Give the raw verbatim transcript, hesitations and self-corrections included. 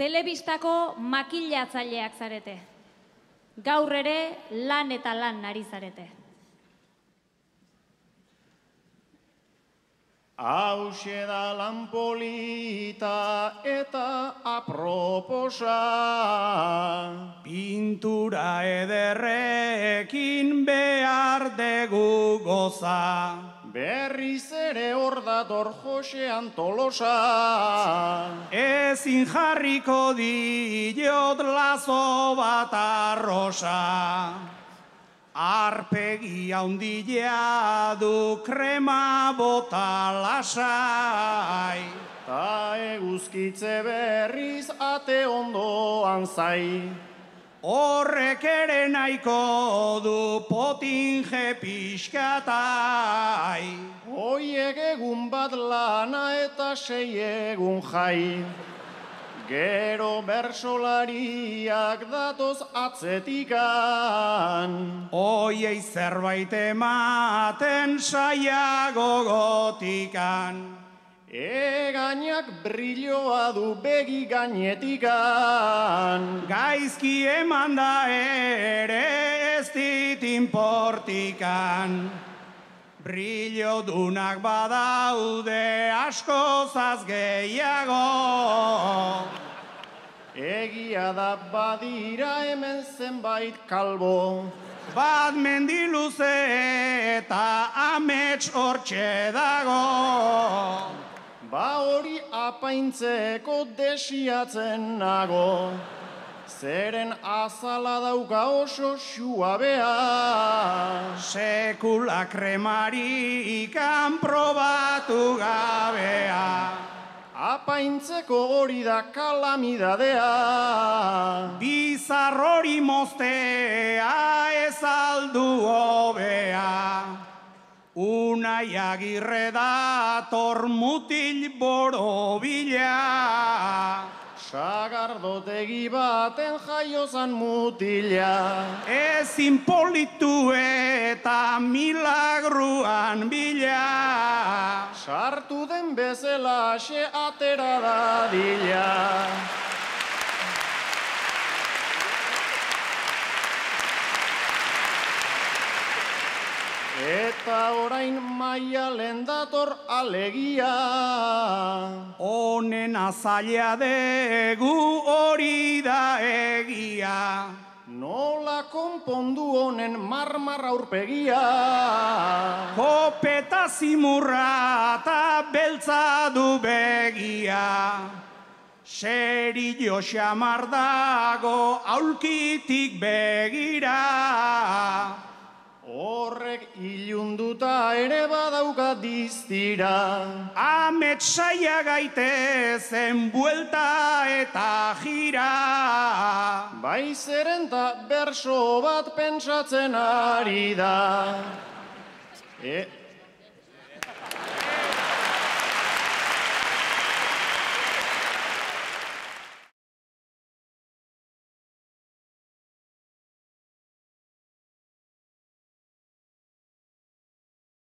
Telebistako makilatzaileak zarete. Gaur ere lan eta lan ari zarete. Hauxe da lan polita eta aproposa, pintura ederrekin behar dugu goza. Berriz ere hor dator Josean Tolosa, ezin jarriko diot lazo bat arrosa. Arpegi haundilea du krema bota lasai. Ta eguzkitze berriz ate ondoan zai. Horrek ere nahiko du potinge pixkatai. Hoiek egun bat lana eta sei egun jai. Gero bersolariak datoz atzetikan. Oiei zerbait ematen saia gogotikan. Egainak brilloa du begi gainetikan. Gaizki eman da ere ez dit inportikan. Brillo dunak badaude askozaz gehiago. Egia da badira hemen zenbait kalbo. Bat mendiluze eta amets hortxe dago. Ba hori apaintzeko desiatzen nago. Zeren azala dauka oso suabea. Sekula kremarikan probatu gabea. Apaintzeko hori da kalamidadea. Bizar hori moztea ez aldu hobea. Unai Agirre dator mutil borobila. Sagardotegi baten jaiozan mutila. Ezin politu eta milagruan bila. Sartu den bezala xe atera dadila. Eta orain Maialen dator alegia. Honen azaila degu hori da egia. Nola konpondu honen marmar aurpegia. Kopeta zimurra eta beltza du begia. Serio xamar dago aulkitik begira. Horrek ilunduta ere badauka diztira. Amets saia gaitezen buelta eta jira. Bai zeren ta berso bat pentsatzen ari da. E